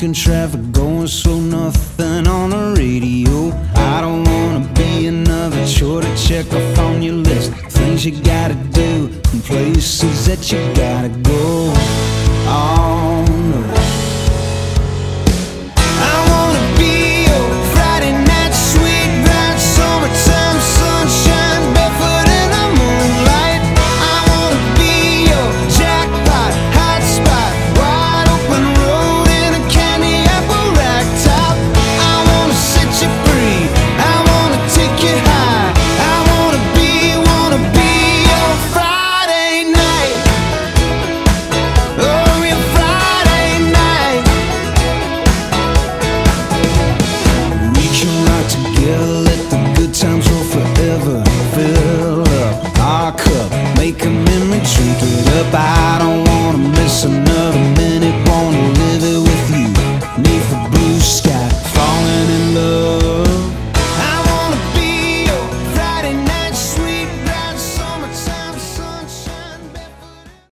stuck in traffic, going slow, nothing on the radio. I don't wanna be another chore to check off on your list. Things you gotta do and places that you gotta go. Oh no, I wanna be your Friday night sweet bright summertime sunshine, barefoot in the moonlight. I wanna be your jackpot hotspot, wide open road in a candy apple rack top. I wanna set you free, I wanna take you high. I wanna be your Friday night. Oh, your Friday night. We can rock together, let the good times roll forever. Fill up our cup, make a memory, drink it up. I don't wanna miss another